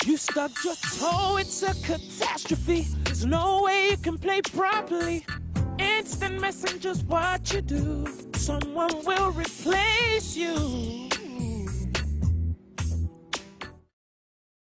You stubbed your toe, it's a catastrophe. There's no way you can play properly. Instant messenger's what you do. Someone will replace you.